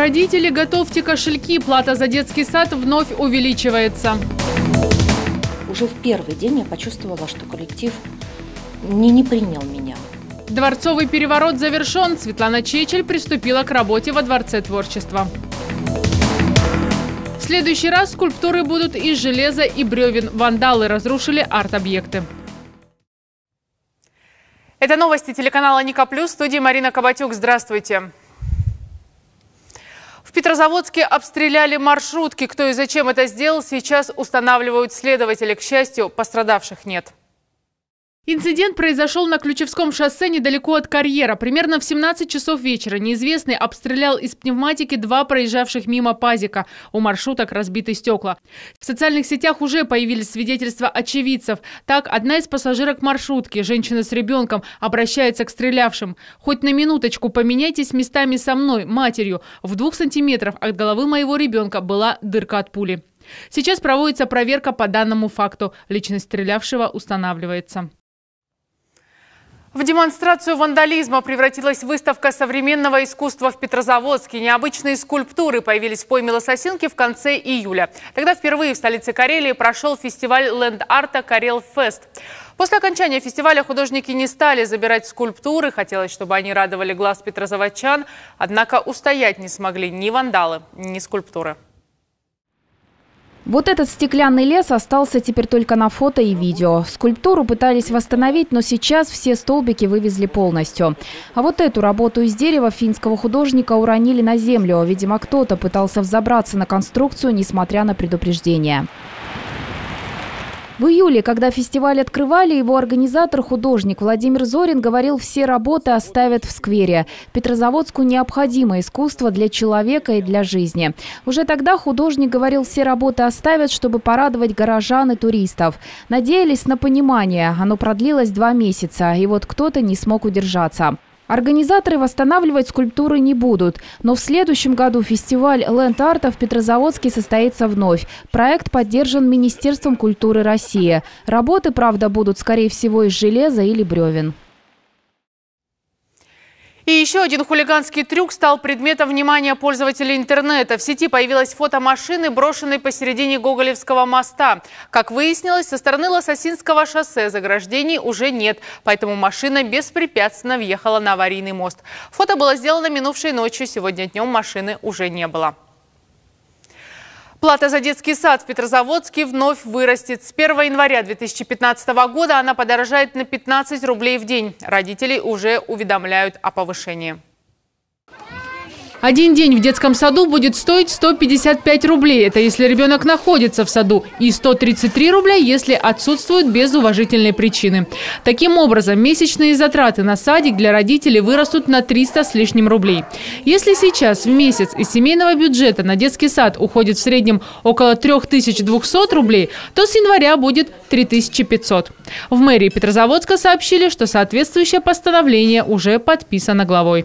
Родители, готовьте кошельки, плата за детский сад вновь увеличивается. Уже в первый день я почувствовала, что коллектив не принял меня. Дворцовый переворот завершен. Светлана Чечель приступила к работе во Дворце творчества. В следующий раз скульптуры будут из железа и бревен. Вандалы разрушили арт-объекты. Это новости телеканала Ника Плюс. В студии Марина Кабатюк. Здравствуйте. В Петрозаводске обстреляли маршрутки. Кто и зачем это сделал, сейчас устанавливают следователи. К счастью, пострадавших нет. Инцидент произошел на Ключевском шоссе недалеко от карьера. Примерно в 17 часов вечера неизвестный обстрелял из пневматики 2 проезжавших мимо пазика. У маршруток разбиты стекла. В социальных сетях уже появились свидетельства очевидцев. Так, одна из пассажирок маршрутки, женщина с ребенком, обращается к стрелявшим. «Хоть на минуточку поменяйтесь местами со мной, матерью. В 2 сантиметрах от головы моего ребенка была дырка от пули». Сейчас проводится проверка по данному факту. Личность стрелявшего устанавливается. В демонстрацию вандализма превратилась выставка современного искусства в Петрозаводске. Необычные скульптуры появились в пойме Лососинки в конце июля. Тогда впервые в столице Карелии прошел фестиваль ленд-арта «Карел-фест». После окончания фестиваля художники не стали забирать скульптуры. Хотелось, чтобы они радовали глаз петрозаводчан. Однако устоять не смогли ни вандалы, ни скульптуры. Вот этот стеклянный лес остался теперь только на фото и видео. Скульптуру пытались восстановить, но сейчас все столбики вывезли полностью. А вот эту работу из дерева финского художника уронили на землю. Видимо, кто-то пытался взобраться на конструкцию, несмотря на предупреждение. В июле, когда фестиваль открывали, его организатор, художник Владимир Зорин, говорил, все работы оставят в сквере. Петрозаводску необходимо искусство для человека и для жизни. Уже тогда художник говорил, все работы оставят, чтобы порадовать горожан и туристов. Надеялись на понимание. Оно продлилось 2 месяца, и вот кто-то не смог удержаться. Организаторы восстанавливать скульптуры не будут. Но в следующем году фестиваль ленд-арта в Петрозаводске состоится вновь. Проект поддержан Министерством культуры России. Работы, правда, будут, скорее всего, из железа или бревен. И еще один хулиганский трюк стал предметом внимания пользователей интернета. В сети появилась фото машины, брошенной посередине Гоголевского моста. Как выяснилось, со стороны Лососинского шоссе заграждений уже нет, поэтому машина беспрепятственно въехала на аварийный мост. Фото было сделано минувшей ночью, сегодня днем машины уже не было. Плата за детский сад в Петрозаводске вновь вырастет. С 1 января 2015 года она подорожает на 15 рублей в день. Родители уже уведомляют о повышении. Один день в детском саду будет стоить 155 рублей. Это если ребенок находится в саду. И 133 рубля, если отсутствует без уважительной причины. Таким образом, месячные затраты на садик для родителей вырастут на 300 с лишним рублей. Если сейчас в месяц из семейного бюджета на детский сад уходит в среднем около 3200 рублей, то с января будет 3500. В мэрии Петрозаводска сообщили, что соответствующее постановление уже подписано главой.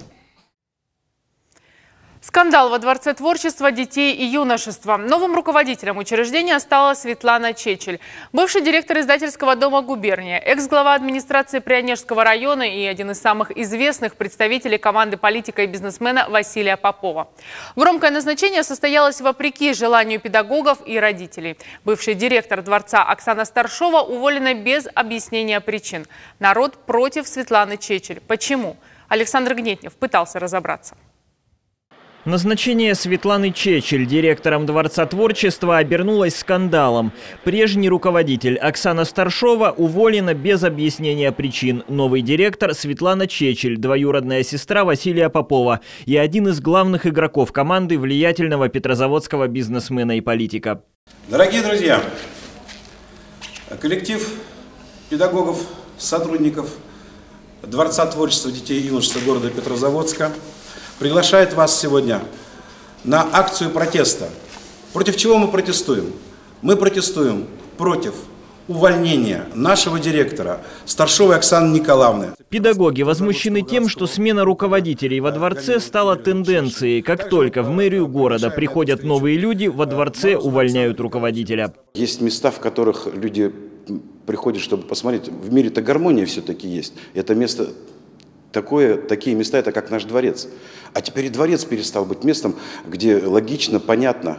Скандал во Дворце творчества детей и юношества. Новым руководителем учреждения стала Светлана Чечель. Бывший директор издательского дома «Губерния», экс-глава администрации Прионежского района и один из самых известных представителей команды политика и бизнесмена Василия Попова. Громкое назначение состоялось вопреки желанию педагогов и родителей. Бывший директор Дворца Оксана Старшова уволена без объяснения причин. Народ против Светланы Чечель. Почему? Александр Гнетнев пытался разобраться. Назначение Светланы Чечель директором Дворца творчества обернулось скандалом. Прежний руководитель Оксана Старшова уволена без объяснения причин. Новый директор Светлана Чечель, двоюродная сестра Василия Попова и один из главных игроков команды влиятельного петрозаводского бизнесмена и политика. Дорогие друзья, коллектив педагогов, сотрудников Дворца творчества детей и юношества города Петрозаводска приглашает вас сегодня на акцию протеста. Против чего мы протестуем? Мы протестуем против увольнения нашего директора Старшовой Оксаны Николаевны. Педагоги возмущены тем, что смена руководителей во дворце стала тенденцией. Как только в мэрию города приходят новые люди, во дворце увольняют руководителя. Есть места, в которых люди приходят, чтобы посмотреть. В мире-то гармония все-таки есть. Это место Такие места, это как наш дворец. А теперь и дворец перестал быть местом, где логично, понятно.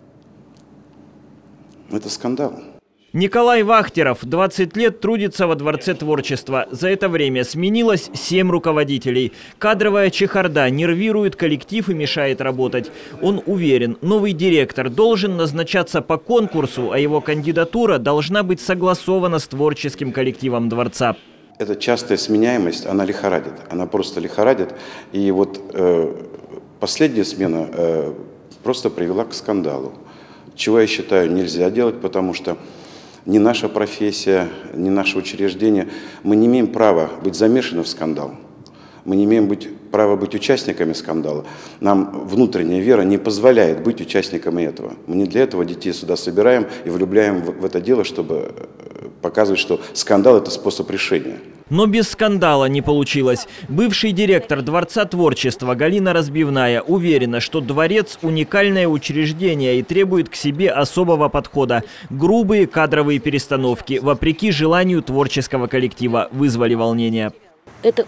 Это скандал. Николай Вахтеров 20 лет трудится во Дворце творчества. За это время сменилось 7 руководителей. Кадровая чехарда нервирует коллектив и мешает работать. Он уверен, новый директор должен назначаться по конкурсу, а его кандидатура должна быть согласована с творческим коллективом Дворца. Эта частая сменяемость, она лихорадит. Она просто лихорадит. И вот последняя смена просто привела к скандалу. Чего, я считаю, нельзя делать, потому что ни наша профессия, ни наше учреждение, мы не имеем права быть замешаны в скандал. Мы не имеем права быть участниками скандала. Нам внутренняя вера не позволяет быть участниками этого. Мы не для этого детей сюда собираем и влюбляем в это дело, чтобы показывать, что скандал – это способ решения. Но без скандала не получилось. Бывший директор Дворца творчества Галина Разбивная уверена, что дворец – уникальное учреждение и требует к себе особого подхода. Грубые кадровые перестановки, вопреки желанию творческого коллектива, вызвали волнение. Это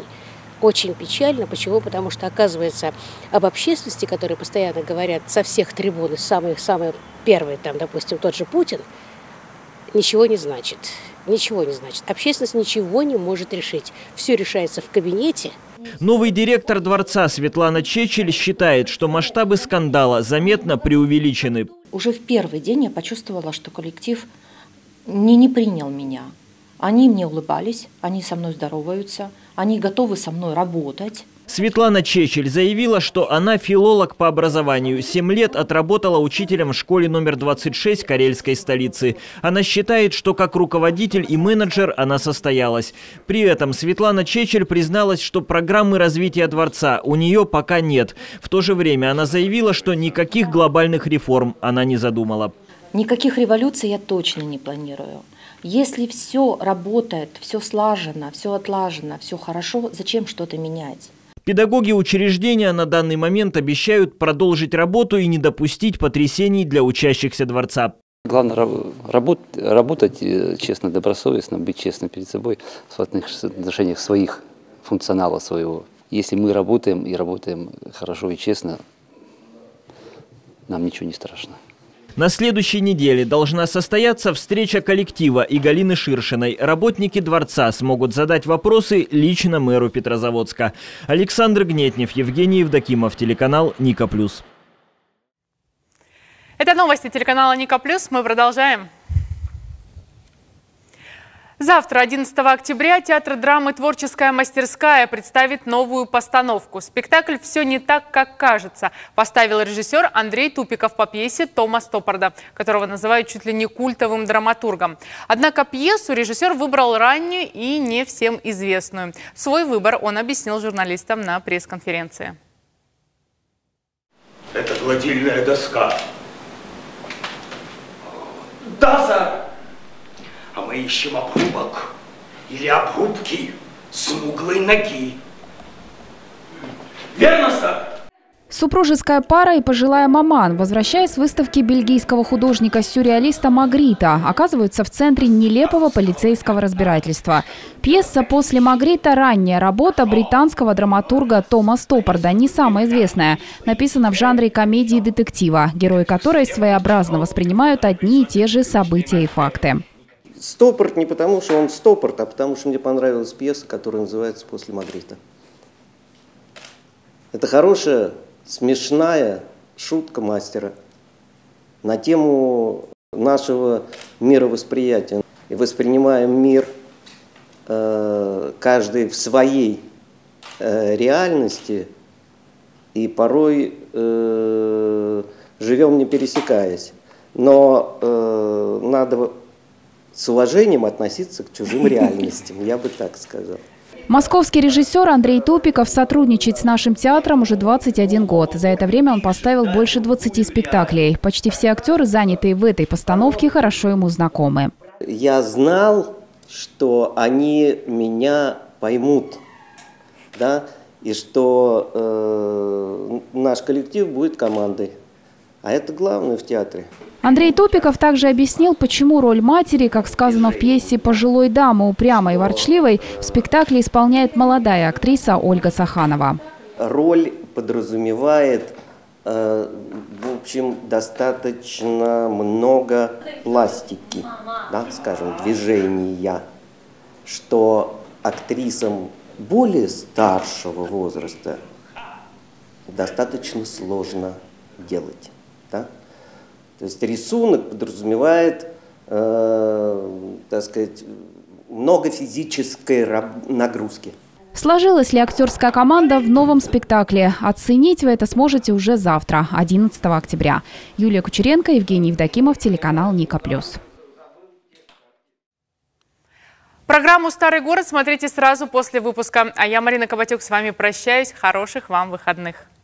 очень печально. Почему? Потому что, оказывается, об общественности, которые постоянно говорят со всех трибун, самые первые, там, допустим, тот же Путин, ничего не значит. Ничего не значит. Общественность ничего не может решить. Все решается в кабинете. Новый директор Дворца Светлана Чечель считает, что масштабы скандала заметно преувеличены. Уже в первый день я почувствовала, что коллектив не принял меня. Они мне улыбались, они со мной здороваются, они готовы со мной работать. Светлана Чечель заявила, что она филолог по образованию. 7 лет отработала учителем в школе номер 26 карельской столицы. Она считает, что как руководитель и менеджер она состоялась. При этом Светлана Чечель призналась, что программы развития Дворца у нее пока нет. В то же время она заявила, что никаких глобальных реформ она не задумала. Никаких революций я точно не планирую. Если все работает, все слажено, все отлажено, все хорошо, зачем что-то менять? Педагоги учреждения на данный момент обещают продолжить работу и не допустить потрясений для учащихся Дворца. Главное работать честно, добросовестно, быть честным перед собой в отношениях своих, функционала своего. Если мы работаем и работаем хорошо и честно, нам ничего не страшно. На следующей неделе должна состояться встреча коллектива и Галины Ширшиной. Работники Дворца смогут задать вопросы лично мэру Петрозаводска. Александр Гнетнев, Евгений Евдокимов, телеканал Ника+. Это новости телеканала Ника+. Мы продолжаем. Завтра, 11 октября, театр драмы «Творческая мастерская» представит новую постановку. Спектакль «Все не так, как кажется» поставил режиссер Андрей Тупиков по пьесе Тома Стоппарда, которого называют чуть ли не культовым драматургом. Однако пьесу режиссер выбрал раннюю и не всем известную. Свой выбор он объяснил журналистам на пресс-конференции. Это гладильная доска. Да, сэр. А мы ищем обрубок или обрубки смуглой ноги. Верно, сэр? Супружеская пара и пожилая маман, возвращаясь с выставки бельгийского художника-сюрреалиста Магрита, оказываются в центре нелепого полицейского разбирательства. Пьеса «После Магрита» – ранняя работа британского драматурга Тома Стоппарда, не самая известная. Написана в жанре комедии детектива, герои которой своеобразно воспринимают одни и те же события и факты. Стоппард не потому, что он Стоппард, а потому, что мне понравилась пьеса, которая называется «После Магрита». Это хорошая, смешная шутка мастера на тему нашего мировосприятия. И воспринимаем мир каждый в своей реальности и порой живем не пересекаясь. Но надо с уважением относиться к чужим реальностям, я бы так сказал. Московский режиссер Андрей Тупиков сотрудничает с нашим театром уже 21 год. За это время он поставил больше 20 спектаклей. Почти все актеры, занятые в этой постановке, хорошо ему знакомы. Я знал, что они меня поймут, да, и что наш коллектив будет командой. А это главное в театре. Андрей Топиков также объяснил, почему роль матери, как сказано в пьесе «Пожилой дамы, упрямой и ворчливой», в спектакле исполняет молодая актриса Ольга Саханова. Роль подразумевает, в общем, достаточно много пластики, да, скажем, движения, что актрисам более старшего возраста достаточно сложно делать. Да? То есть рисунок подразумевает, так сказать, много физической нагрузки. Сложилась ли актерская команда в новом спектакле? Оценить вы это сможете уже завтра, 11 октября. Юлия Кучеренко, Евгений Евдокимов, телеканал Ника+. Программу «Старый город» смотрите сразу после выпуска. А я, Марина Кабатюк, с вами прощаюсь. Хороших вам выходных.